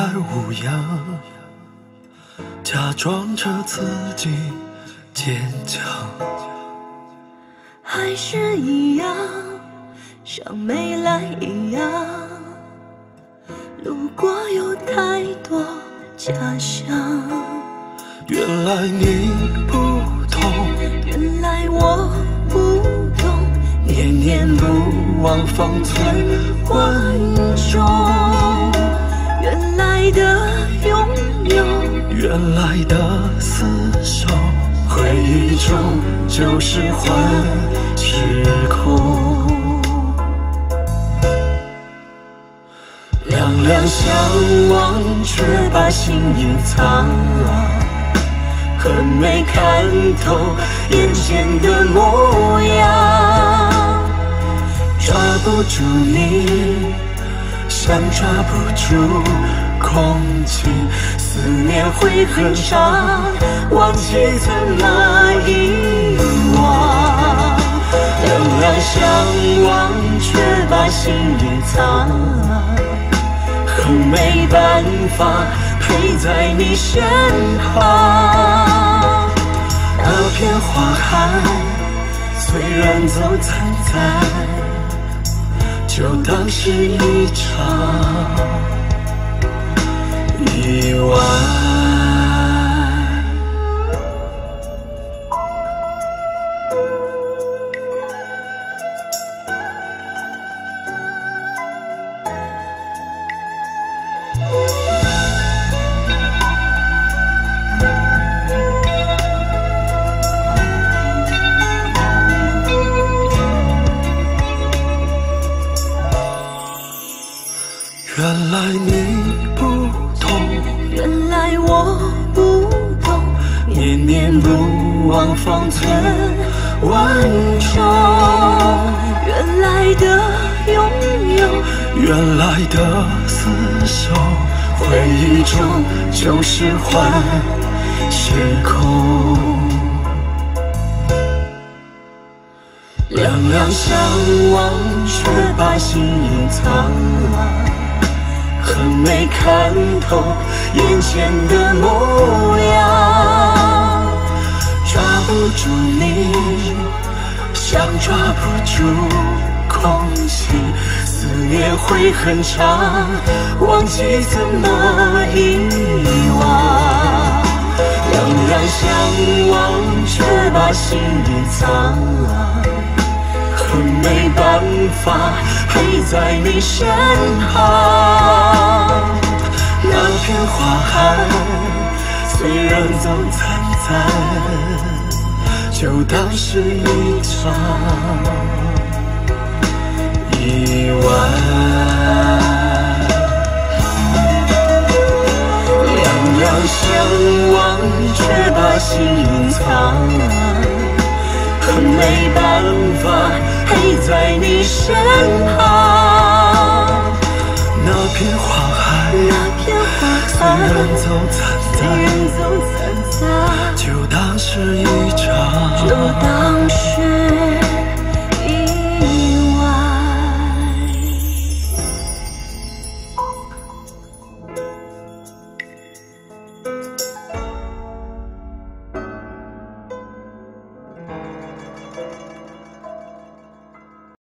无恙，假装着自己坚强， 还是一样，像没来一样。路过有太多假象， 原来你不懂， 原来我不懂，念念不忘方寸万重。原来的拥有， 原来的厮守，回忆中就是幻时空。 两两相望，却把心隐藏，恨没看透眼前的模样。抓不住你，像抓不住空气，思念会很长，忘记怎么遗忘。两两相望，却把心隐藏，恨没办法陪在你身旁。那片花海虽然走散在，就当是一场意外。 原来你不懂， 原来我不懂，念念不忘方寸万重。原来的拥有， 原来的厮守，回忆中就是幻时空。 两两相望，却把心隐藏，恨没看透眼前的模样。抓不住你，像抓不住空气，思念会很长，忘记怎么遗忘。两两相望，却把心隐藏，恨没办法陪在你身旁。那片花海虽然走散在，就当是一场意外。两两相望，却把心隐藏，恨没办法陪在你身旁。 那片花海， 虽然走散在， 就当是一场。